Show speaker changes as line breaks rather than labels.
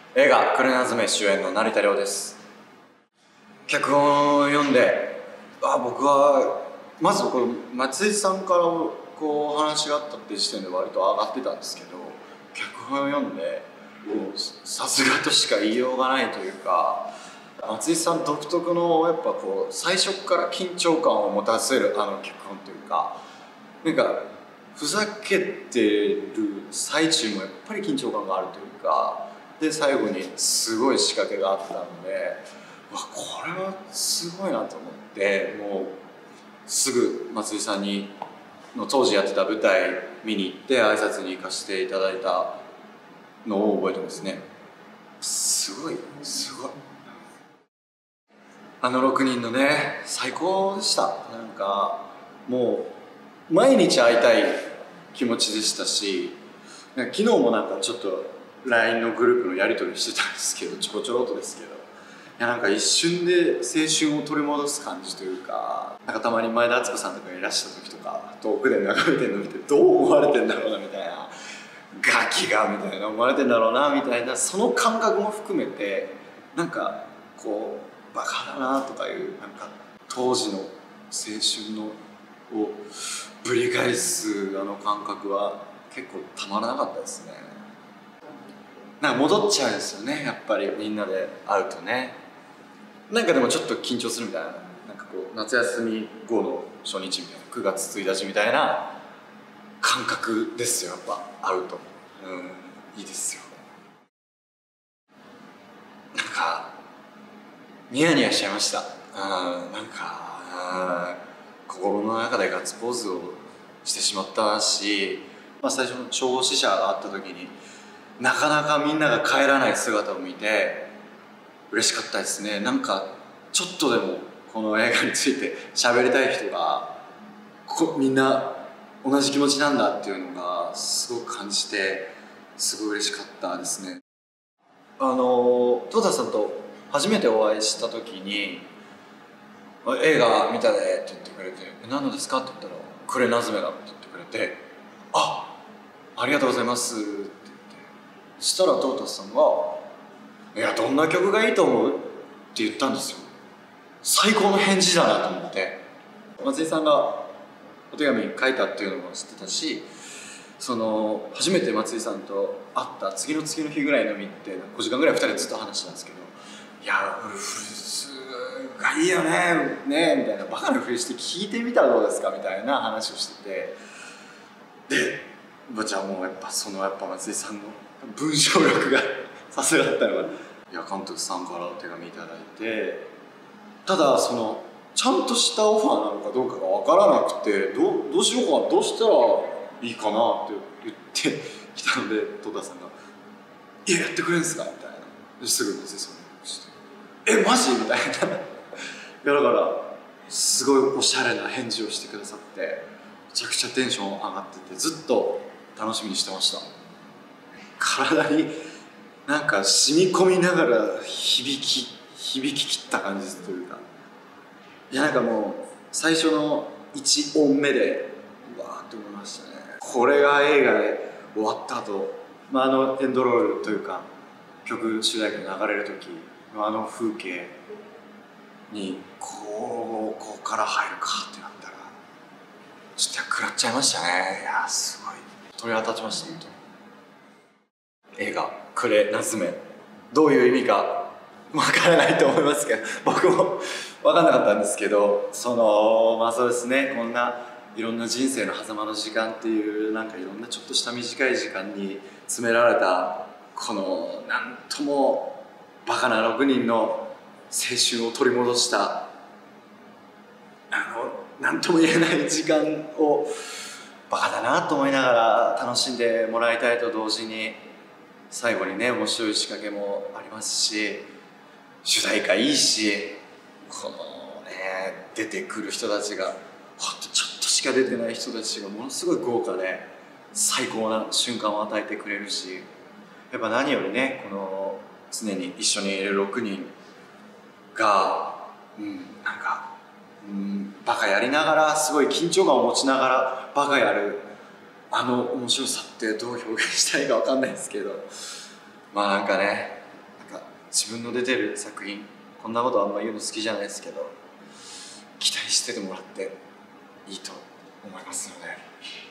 映画「クレナズメ」主演の成田凌です。脚本を読んで僕はまずこの松井さんからこう話があったって時点で割と上がってたんですけど、脚本を読んでもうさすがとしか言いようがないというか、松井さん独特のやっぱこう最初から緊張感を持たせる脚本というか、なんかふざけてる最中もやっぱり緊張感があるというか、で最後にすごい仕掛けがあったので、これはすごいなと思って、もうすぐ松井さんの当時やってた舞台見に行って挨拶に行かせていただいたのを覚えてますね。すごい6人のね、最高でした。なんかもう毎日会いたい気持ちでしたし、昨日もなんかちょっと LINE のグループのやり取りしてたんですけど、ちょろっとですけど、なんか一瞬で青春を取り戻す感じというか、なんかたまに前田敦子さんとかいらした時とか遠くで眺めてるの見て、どう思われてんだろうなみたいな、ガキがみたいな思われてんだろうなみたいな、その感覚も含めてなんかこうバカだなとかいう、なんか当時の青春のをぶり返す感覚は結構たまらなかったですね。なんか戻っちゃうんですよね、やっぱりみんなで会うとね。なんかでもちょっと緊張するみたいな、なんかこう夏休み後の初日みたいな、9月1日みたいな感覚ですよ、やっぱ会うと。いいですよ。なんかニヤニヤしちゃいました。なんか心の中でガッツポーズをしてしまったし、最初の消防死者があった時になかなかみんなが帰らない姿を見て嬉しかったですね。なんかちょっとでもこの映画について喋りたい人がみんな同じ気持ちなんだっていうのがすごく感じて、すごい嬉しかったですね。トータさんと初めてお会いした時に映画見たでって言ってくれて、何のですかって言ったらクレナズメだって言ってくれて、ありがとうございますって言って、そしたらトータスさんがいや、どんな曲がいいと思うって言ったんですよ。最高の返事だなと思って、松井さんがお手紙書いたっていうのも知ってたし、初めて松井さんと会った次の日ぐらいの見て5時間ぐらい2人でずっと話してたんですけど、いやウルフルスがいいよねみたいな、バカなふりして聞いてみたらどうですかみたいな話をしてて、でじゃあもうやっぱ松井さんの文章力がさすがだったのが、監督さんからお手紙いただいて、ただちゃんとしたオファーなのかどうかが分からなくて、どうしようかな、どうしたらいいかなって言ってきたので、戸田さんが「やってくれるんですか?」みたいな。ですぐ松井さんにして「マジ?」みたいなだからすごいおしゃれな返事をしてくださって、めちゃくちゃテンション上がってて、ずっと楽しみにしてました。体になんか染み込みながら響き切った感じというか、なんかもう最初の1音目でうわーって思いましたね。これが映画で終わった後、エンドロールというか曲主題歌が流れる時の風景にここから入るかってなったらちょっと食らっちゃいましたね。いやすごい鳥肌立ちました。本当に映画「クレナズメ」どういう意味かわからないと思いますけど、僕も分かんなかったんですけど、そうですね、こんないろんな人生の狭間の時間っていう、なんかいろんなちょっとした短い時間に詰められたこのなんともバカな6人の青春を取り戻したなんとも言えない時間をバカだなと思いながら楽しんでもらいたいと同時に、最後にね面白い仕掛けもありますし、主題歌いいし、このね出てくる人たちがほんとちょっとしか出てない人たちがものすごい豪華で最高な瞬間を与えてくれるし、やっぱ何よりねこの常に一緒にいる6人がなんかバカやりながらすごい緊張感を持ちながらバカやる面白さってどう表現したらいいか分かんないですけど、なんかね自分の出てる作品、こんなことあんま言うの好きじゃないですけど、期待しててもらっていいと思いますので。